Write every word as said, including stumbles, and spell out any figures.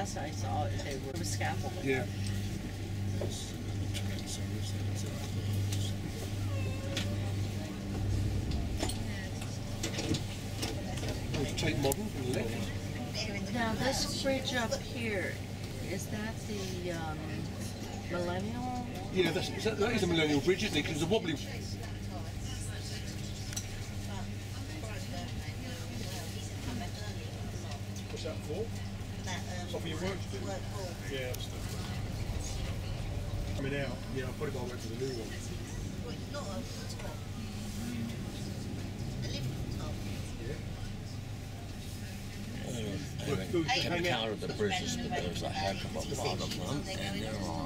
last I saw, they were with scaffolding. Yeah. Take modern on the left. Now this bridge up here, is that the um, Millennium? Yeah, that's, is that, that is a Millennium Bridge, isn't it? Because it's a wobbly. What's that for? It's off your work to do? Yeah, that's the... Coming out, yeah, I'll probably go back to the new one. Well, it's not over the top. The lift top. Yeah. I haven't counted the bridges, but there's a heck of a lot of them, and there are